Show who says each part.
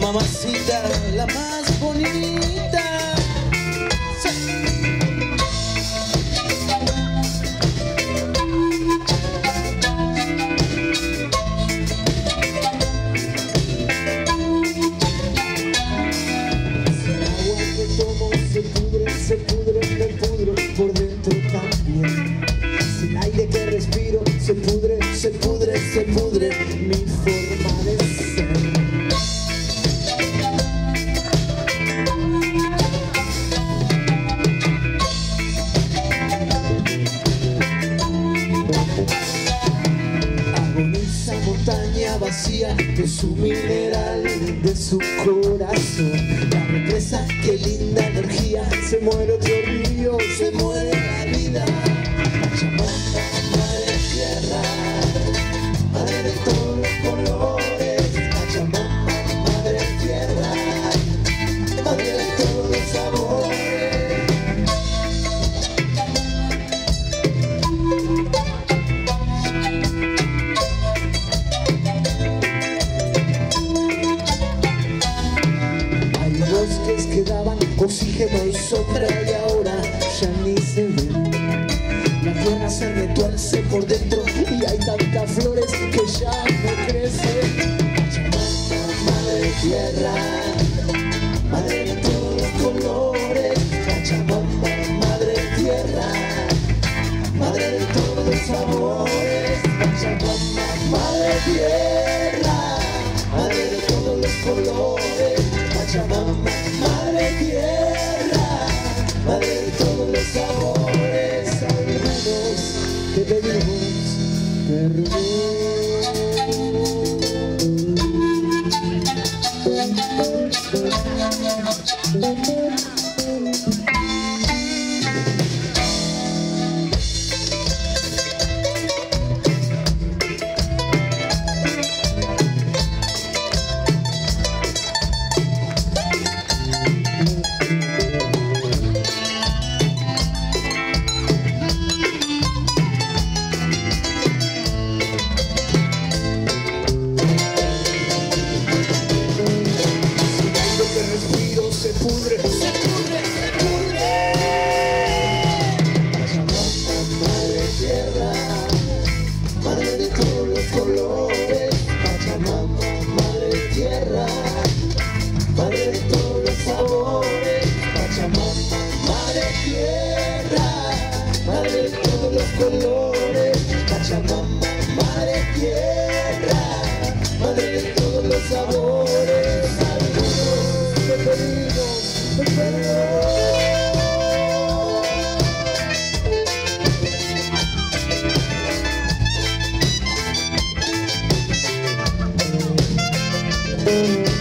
Speaker 1: mamacita, la más bonita. Sí.
Speaker 2: Me pudro por dentro también. Si el aire que respiro se pudre mi forma de ser. Agoniza montaña vacía de su mineral, de su corazón. La represa, qué linda energía. Se muere otro río, se muere la vida. Pachamama, madre tierra, madre de todos los colores. Pachamama, madre tierra, madre de todos los sabores. Bosques que daban oxígeno y sombra y ahora ya ni se ven. La tierra se retuerce por dentro y hay tantas flores que ya no crecen. Pachamama, madre tierra, madre de todos los colores. Pachamama, madre tierra, madre de todos los sabores. Pachamama, madre tierra, madre de todos los colores. Pachamama, madre tierra, madre de todos los sabores. Hermanos, te pedimos perdón. Se pudre, se pudre, se pudre. Pachamama, madre tierra, madre de todos los colores. Pachamama, madre tierra, madre de todos los sabores. Pachamama, madre tierra, madre de todos los colores. Pachamama, madre tierra, madre de todos los sabores. Algunos te pedimos perdón.